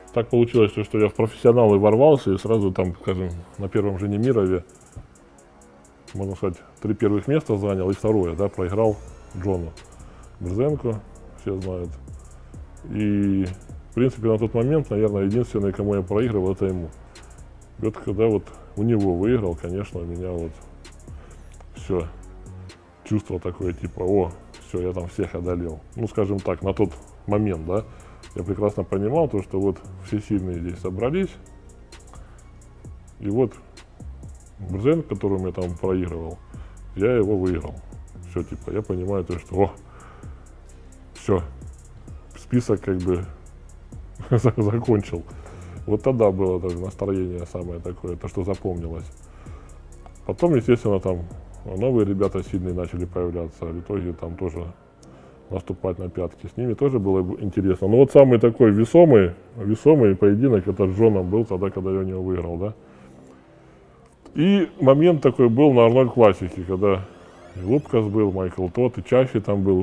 Так получилось, что я в профессионалы ворвался и сразу там, скажем, на первом же Немирове, можно сказать, 3 первых места занял и второе, да, проиграл Джону Брзенко, все знают. И, в принципе, на тот момент, наверное, единственный, кому я проигрывал, это ему. И вот когда вот у него выиграл, конечно, у меня вот все, чувство такое, типа, о, все, я там всех одолел. Ну, скажем так, на тот момент, да, я прекрасно понимал то, что вот все сильные здесь собрались, и вот Брзенко, которому я там проигрывал, я его выиграл. Все, типа, я понимаю то, что, о, все, список как бы закончил. Вот тогда было даже настроение самое такое, то, что запомнилось. Потом, естественно, там новые ребята сильные начали появляться, в итоге там тоже наступать на пятки. С ними тоже было интересно. Но вот самый такой весомый поединок, это с Джоном был тогда, когда я у него выиграл, да. И момент такой был на Арнольд Классике, когда и Лубкас был, Майкл Тот, и Чаще там был.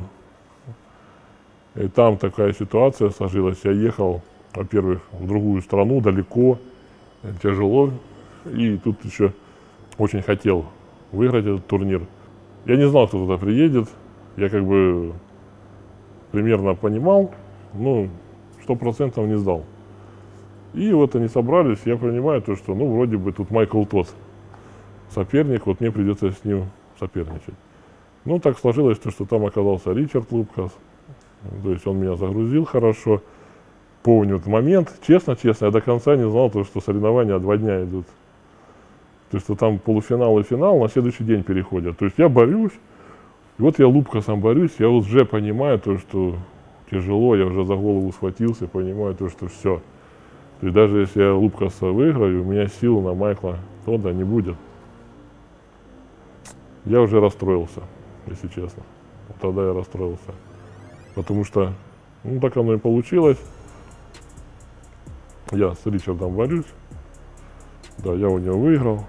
И там такая ситуация сложилась. Я ехал, во-первых, в другую страну, далеко, тяжело. И тут еще очень хотел выиграть этот турнир. Я не знал, кто туда приедет. Я как бы примерно понимал, но 100% не сдал. И вот они собрались, я понимаю, то, что, ну, вроде бы тут Майкл Тот соперник, вот мне придется с ним соперничать. Ну, так сложилось, что там оказался Ричард Лубкас. То есть он меня загрузил хорошо. Помню этот момент. Честно, я до конца не знал, то, что соревнования 2 дня идут. То есть что там полуфинал и финал на следующий день переходят. То есть я борюсь. И вот я Лубкасом борюсь, я уже понимаю то, что тяжело, я уже за голову схватился, понимаю то, что все. То есть даже если я Лубкаса выиграю, у меня сил на Майкла Тодда не будет. Я уже расстроился, если честно. Вот тогда я расстроился. Потому что, ну, так оно и получилось. Я с Ричардом борюсь. Да, я у него выиграл.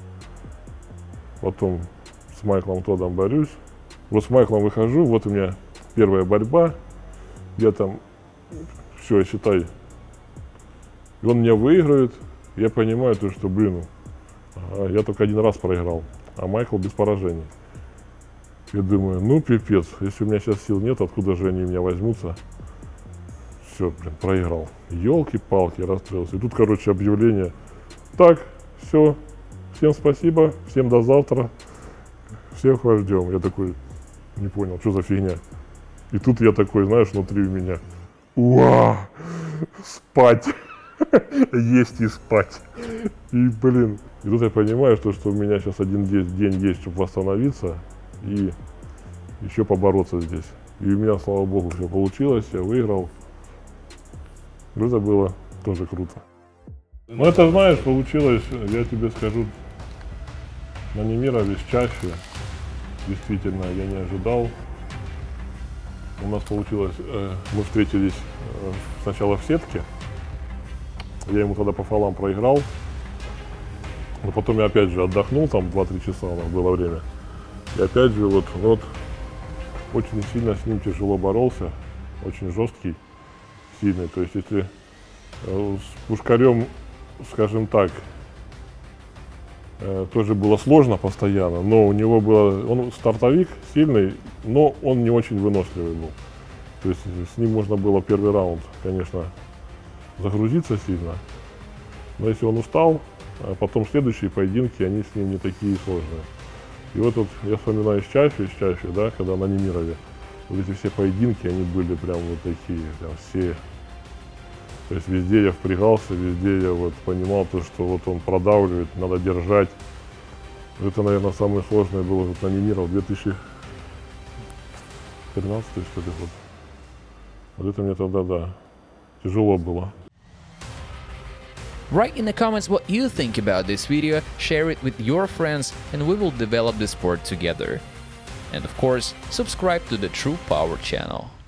Потом с Майклом Тоддом борюсь. Вот с Майклом выхожу, вот у меня первая борьба. Я там, все, я считаю, и он меня выиграет. Я понимаю, то, что, блин, я только 1 раз проиграл, а Майкл без поражений. Я думаю, ну пипец, если у меня сейчас сил нет, откуда же они меня возьмутся? Все, блин, проиграл. Елки-палки, я расстроился. И тут, короче, объявление. Так, все, всем спасибо, всем до завтра, всех вас ждем. Я такой, не понял, что за фигня. И тут я такой, знаешь, внутри у меня, уа, спать, есть и спать. И, блин, и тут я понимаю, что у меня сейчас 1 день есть, чтобы восстановиться и еще побороться здесь. И у меня, слава богу, все получилось, я выиграл. Это было тоже круто. Ну, это, знаешь, получилось, я тебе скажу, на Немирове чаще. Действительно, я не ожидал. У нас получилось, мы встретились сначала в сетке. Я ему тогда пополам проиграл. Но потом я опять же отдохнул, там 2-3 часа у нас было время. И опять же вот очень сильно с ним тяжело боролся. Очень жесткий, сильный. То есть если с Пушкарем, скажем так, тоже было сложно постоянно, но у него было, он стартовик сильный, но он не очень выносливый был. То есть с ним можно было первый раунд, конечно, загрузиться сильно, но если он устал, а потом следующие поединки, они с ним не такие сложные. И вот тут я вспоминаю чаще, да, когда на Немирове, вот эти все поединки, они были прям вот такие, прям все. То есть везде я впрягался, везде я вот понимал то, что вот он продавливает, надо держать. Это, наверное, самое сложное было вот на Немиров 2013, что ли, год. Вот это мне тогда, да, тяжело было. Write in the comments what you think about this video, share it with your friends, and we will develop the sport together. And of course, subscribe to the True Power channel.